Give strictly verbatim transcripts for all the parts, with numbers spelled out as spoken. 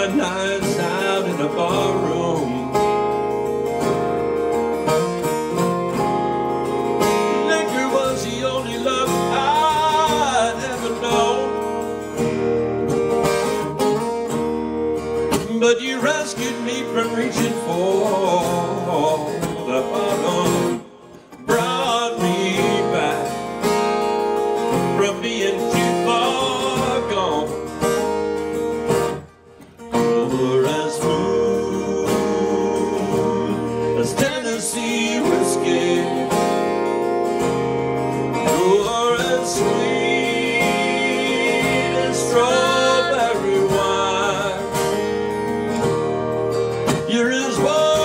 my nights out in a barroom. Liquor was the only love I'd ever known. But you rescued me from reaching for the bottom, brought me back from being too far gone. You're as smooth as Tennessee whiskey. You're as sweet as strawberry wine. You're as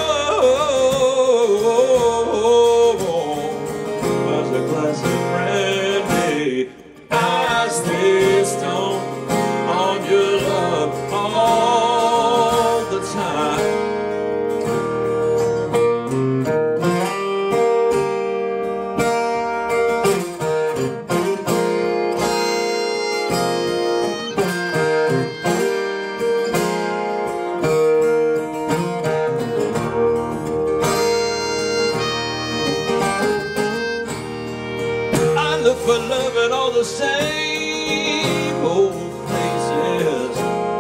warm as a glass of brandy. I stay stoned on your love all the time. I look for love in all the same old places.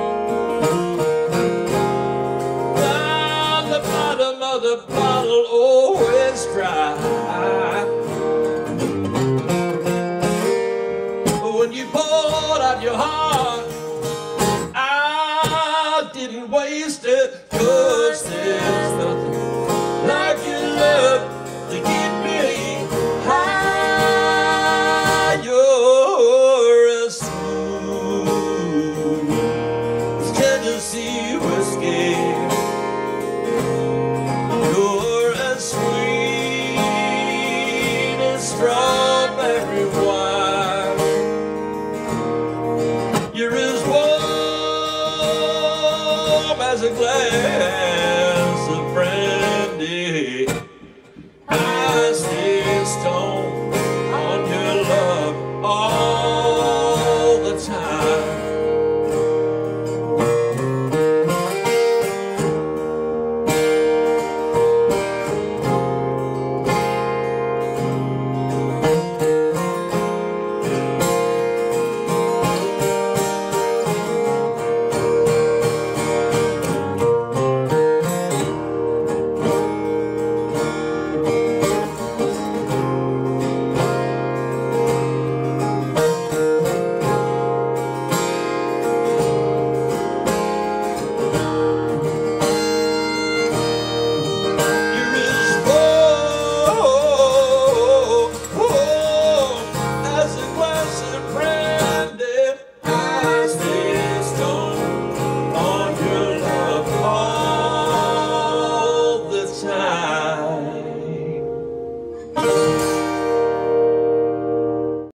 Down the bottom of the bottle, always dry. When you poured out your heart